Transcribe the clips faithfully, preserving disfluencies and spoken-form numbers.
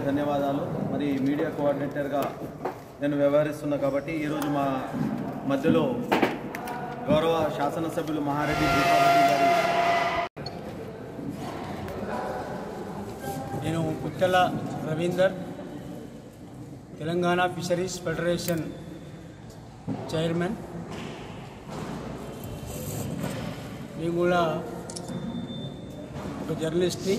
ధన్యవాదాలు. మరి మీడియా కోఆర్డినేటర్గా నేను వ్యవహరిస్తున్నా కాబట్టి ఈరోజు మా మధ్యలో గౌరవ శాసనసభ్యులు మహారెడ్డి దీపారెడ్డి గారు. నేను Puttala Ravinder, Telangana fisheries federation chairman. నేను కూడా ఒక జర్నలిస్ట్ని.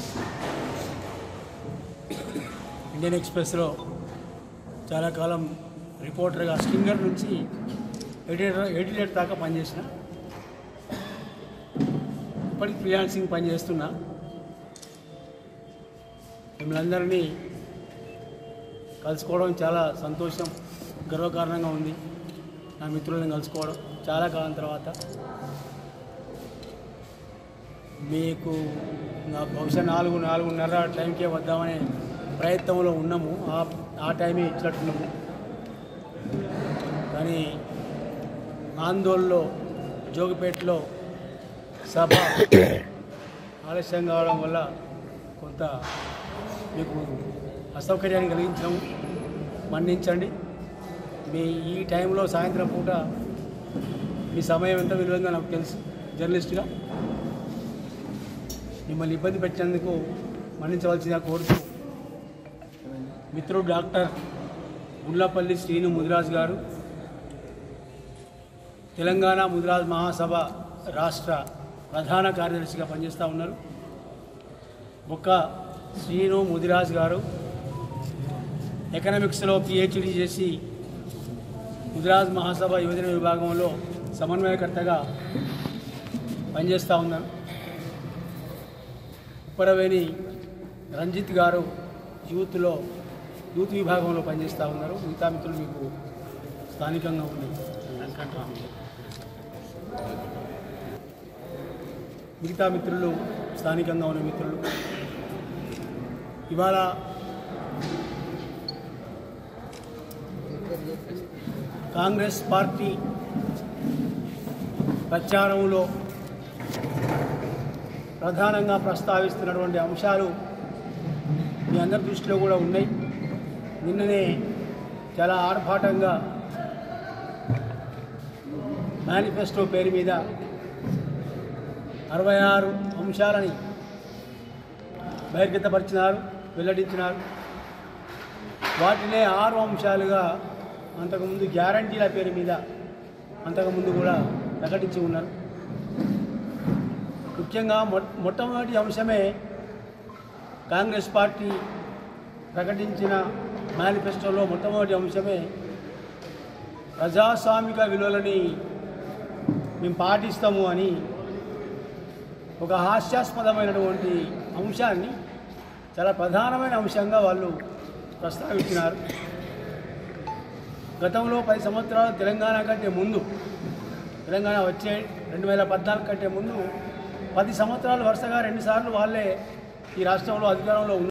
ఇండియన్ ఎక్స్ప్రెస్లో చాలా కాలం రిపోర్టర్గా స్టింగర్ నుంచి ఎడిటర్ ఎడిటర్ దాకా పనిచేసిన. ఇప్పటికి ఫ్రీలాన్సింగ్ పని చేస్తున్నా. మిమ్మల్ని అందరినీ కలుసుకోవడం చాలా సంతోషం, గర్వకారణంగా ఉంది. నా మిత్రులను కలుసుకోవడం చాలా కాలం తర్వాత. మీకు నా బహుశా నాలుగు నాలుగున్నర టైంకే వద్దామనే ప్రయత్నంలో ఉన్నాము. ఆ ఆ టైమే ఇచ్చినట్టున్నాము. కానీ ఆందోళనలో జోగిపేటలో సభ ఆలస్యం కావడం వల్ల కొంత మీకు అసౌకర్యాన్ని కలిగించాము, మన్నించండి. మీ ఈ టైంలో సాయంత్రం పూట మీ సమయం ఎంత విలువైందో నాకు తెలుసు. జర్నలిస్ట్గా మిమ్మల్ని ఇబ్బంది పెట్టినందుకు మన్నించవలసిందిగా కోరుతూ, మిత్రుడు డాక్టర్ గుండ్లపల్లి శ్రీను ముదిరాజ్ గారు తెలంగాణ ముదిరాజ్ మహాసభ రాష్ట్ర ప్రధాన కార్యదర్శిగా పనిచేస్తూ ఉన్నారు. బొక్క శ్రీను ముదిరాజ్ గారు ఎకనామిక్స్లో పిహెచ్డి చేసి ముదిరాజ్ మహాసభ యువజన విభాగంలో సమన్వయకర్తగా పనిచేస్తూ ఉన్నారు. ఉప్పరవేణి రంజిత్ గారు యూత్లో యూత్ విభాగంలో పనిచేస్తూ ఉన్నారు. మిగతా మిత్రులు మీకు స్థానికంగా ఉంది. మిగతా మిత్రులు స్థానికంగా ఉన్న మిత్రులు ఇవాళ కాంగ్రెస్ పార్టీ ప్రచారంలో ప్రధానంగా ప్రస్తావిస్తున్నటువంటి అంశాలు మీ అందరి దృష్టిలో కూడా ఉన్నాయి. నిన్ననే చాలా ఆర్భాటంగా మేనిఫెస్టో పేరు మీద అరవై ఆరు అంశాలని బహిర్గతపరిచినారు, వెల్లడించినారు. వాటినే ఆరు అంశాలుగా అంతకుముందు గ్యారంటీల పేరు మీద అంతకుముందు కూడా ప్రకటించి ఉన్నారు. ముఖ్యంగా మొ మొట్టమొదటి అంశమే కాంగ్రెస్ పార్టీ ప్రకటించిన మేనిఫెస్టోలో మొట్టమొదటి అంశమే ప్రజాస్వామిక విలువలని మేము పాటిస్తాము అని ఒక హాస్యాస్పదమైనటువంటి అంశాన్ని చాలా ప్రధానమైన అంశంగా వాళ్ళు ప్రస్తావించినారు. గతంలో పది సంవత్సరాలు తెలంగాణ కంటే ముందు, తెలంగాణ వచ్చే రెండు వేల పద్నాలుగు కంటే ముందు పది సంవత్సరాలు వరుసగా రెండుసార్లు వాళ్ళే ఈ రాష్ట్రంలో అధికారంలో ఉన్నారు.